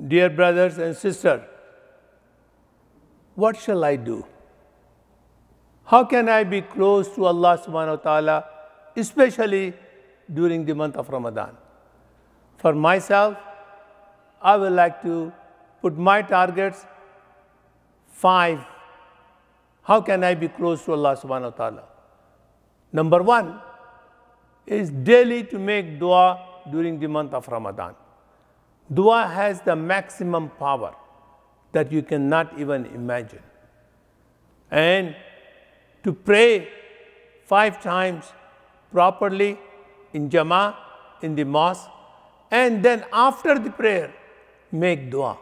Dear brothers and sisters, what shall I do? How can I be close to Allah subhanahu wa ta'ala, especially during the month of Ramadan? For myself, I would like to put my targets 5. How can I be close to Allah subhanahu wa ta'ala? Number 1 is daily to make dua during the month of Ramadan. Dua has the maximum power that you cannot even imagine. And to pray 5 times properly in Jama'ah, in the mosque, and then after the prayer, make dua.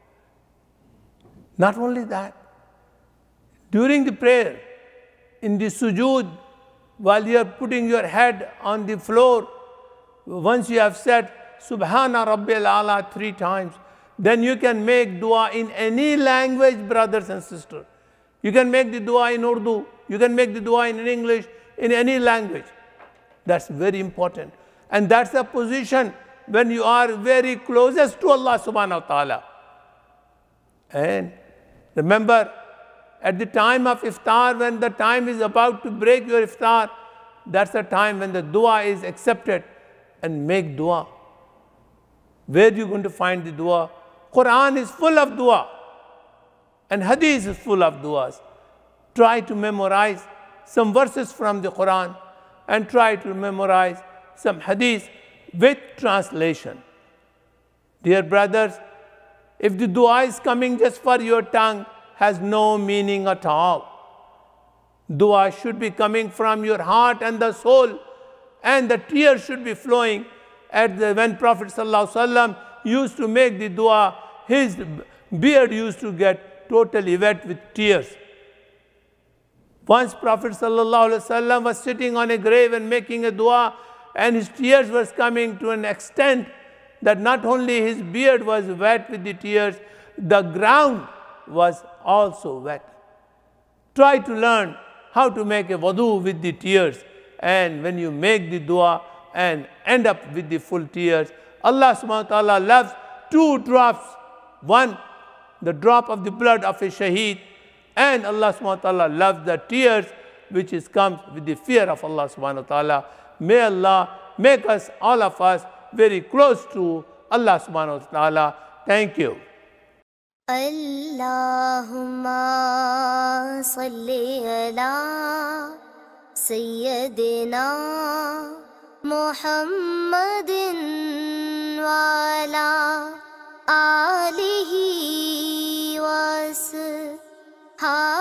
Not only that, during the prayer, in the sujood, while you are putting your head on the floor, once you have said Subhana Rabbil Ala 3 times, then you can make dua in any language, brothers and sisters. You can make the dua in Urdu, you can make the dua in English, in any language. That's very important. And that's the position when you are very closest to Allah subhanahu wa ta'ala. And remember, at the time of iftar, when the time is about to break your iftar, that's the time when the dua is accepted, and make dua. Where are you going to find the dua? Quran is full of dua, and hadith is full of duas. Try to memorize some verses from the Quran and try to memorize some hadith with translation. Dear brothers, if the dua is coming just for your tongue, has no meaning at all. Dua should be coming from your heart and the soul, and the tears should be flowing. When Prophet ﷺ used to make the dua, his beard used to get totally wet with tears. Once Prophet ﷺ was sitting on a grave and making a dua, and his tears were coming to an extent that not only his beard was wet with the tears, the ground was also wet. Try to learn how to make a wudu with the tears, and when you make the dua and end up with the full tears, Allah subhanahu wa ta'ala loves 2 drops. One, the drop of the blood of a shaheed, and Allah subhanahu wa ta'ala loves the tears which comes with the fear of Allah subhanahu wa ta'ala. May Allah make us, all of us, very close to Allah subhanahu wa ta'ala. Thank you. Allahumma salli ala Sayyidina Muhammadin wa ala alihi wa sahbihi